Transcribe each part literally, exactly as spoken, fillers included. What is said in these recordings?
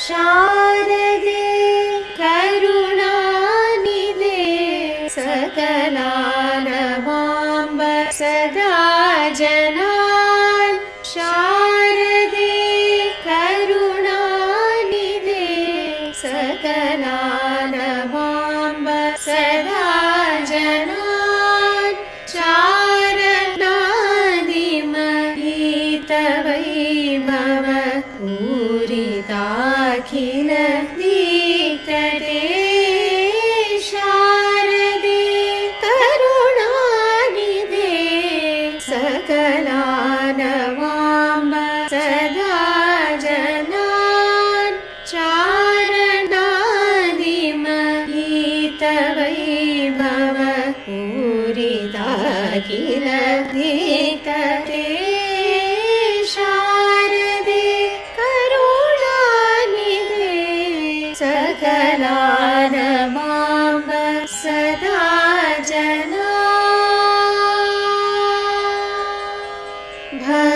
शारदे करुणानिधे सकलानवाम्ब सदा जनान् शारदे करुणानिधे सकलानवाम्ब सदा जनान् चारणादिमहितवैभव पूरिताखिल दीप्तते शारदे करुणानिधे सकलानवाम्ब सदा जनान् चारणादिमहितवैभव पूरिताखिल दीप्तते शारदे करुणानिधे सकलानवाम्ब सदा जनान्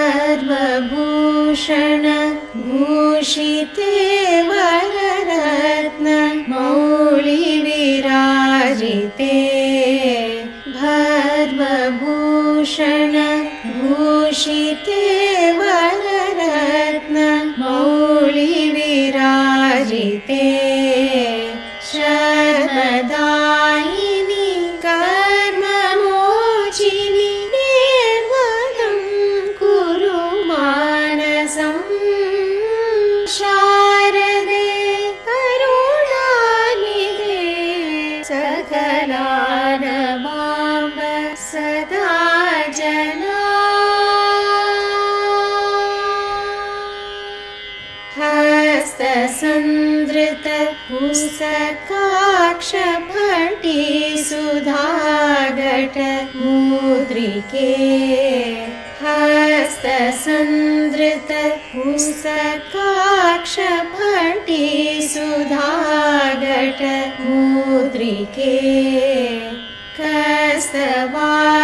भस्मभूषण भूषिते वररत्न मौळि विराजिते भस्मभूषण भूषिते वररत्न मौळि विराजिते शर्मदायिनि कर्ममोचिनि निर्मलं कुरु मानसं शारदे करुणानिधे सकलानवाम्ब सदा जनान् हस्तसंधृत पुस्तकाक्षपटी सुधाघट मुद्रिके हस्तसंधृत पुस्तकाक्षपटी सुधाघट मुद्रिके कस्तवा